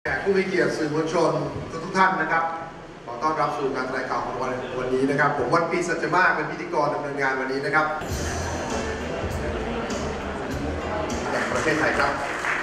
แขกผู้มีเกียรติสื่อมวลชนทุกท่านนะครับขอต้อนรับสู่การแถลงข่าวของวันนี้นะครับผมวันปีสัจมากเป็นพิธีกรดำเนินงานวันนี้นะครับจากประเทศไทยครับ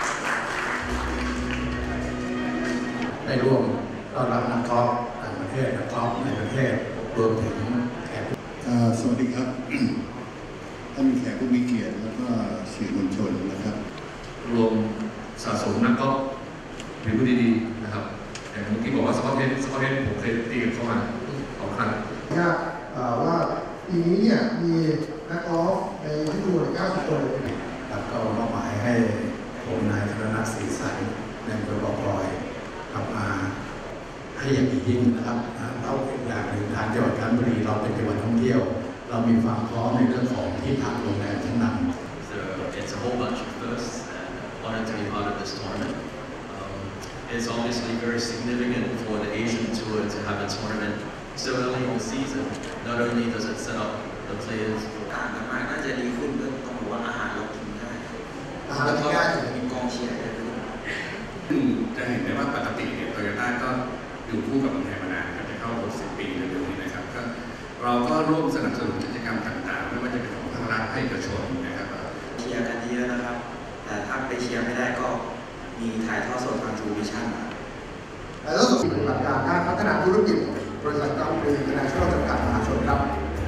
ได้ร่วมต้อนรับนักกอล์ฟต่างประเทศนักกอล์ฟในประเทศรวมถึงแขกสวัสดีครับ ท่านแขกผู้มีเกียรติแล้วก็สื่อมวลชนนะครับรวมสะสมนักกอล์ฟผิวดีๆนะครับอย่างที่บอกว่าสกอตเทนผมเคยตีกับเข้ามา2 ครั้งว่าปีนี้เนี่ยมีนักกอล์ฟในที่ดู90 คนแล้วก็มอบหมายให้ผมนายธนนัทศรีสันในอำเภอบ่อพลอยกลับมาให้อย่างดียิ่งนะครับเราอย่างหนึ่งทางจังหวัดกาญจนบุรีเราเป็นจังหวัดท่องเที่ยวเรามีความพร้อมในเรื่องของที่พักโรงแรมชั้นนำ So it's a whole bunch of firsts and honored to be part of this tournament. It's obviously very significant for the Asian Tour to have a tournament so early in the season. Not only does it set up the players for ต่างกันมากน่าจะดีขึ้นเรื่องต้องบอกว่าอาหารเรากินง่ายมีกองเชียร์เยอะขึ้นจะเห็นได้ว่าปกติเนี่ยโตโยต้าก็อยู่คู่กับเมืองไทยมานานจะเข้า60 ปีเร็วๆนี้นะครับก็เราก็ร่วมสนับสนุนกิจกรรมต่างๆไม่ว่าจะเป็นของภาครัฐภาคเอกชนนะครับเชียร์กันเยอะนะครับแต่ถ้าไปเชียร์ไม่ได้ก็มีถ่ายทอดสดทางทูวิชั่นแล้วก็ปฏิบัติการด้านพัฒนาธุรกิจบริษัทกำปรีอินเตอร์เนชั่นแนลจำกัดมหาชนครับ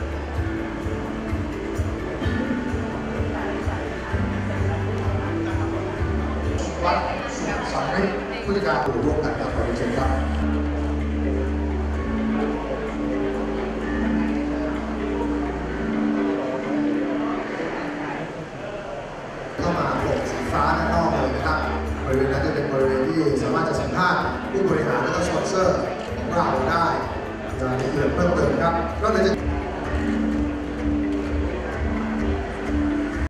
วัดสังฤทธิ์ผู้จัดการร่วมกันกับขอเชิญครับเข้ามาโปร่งสีฟ้าด้านนอกเลยนะครับบริเวณนั้นจะเป็นบริเวณที่สามารถจะสัมภาษณ์ผู้บริหารและก็สปอนเซอร์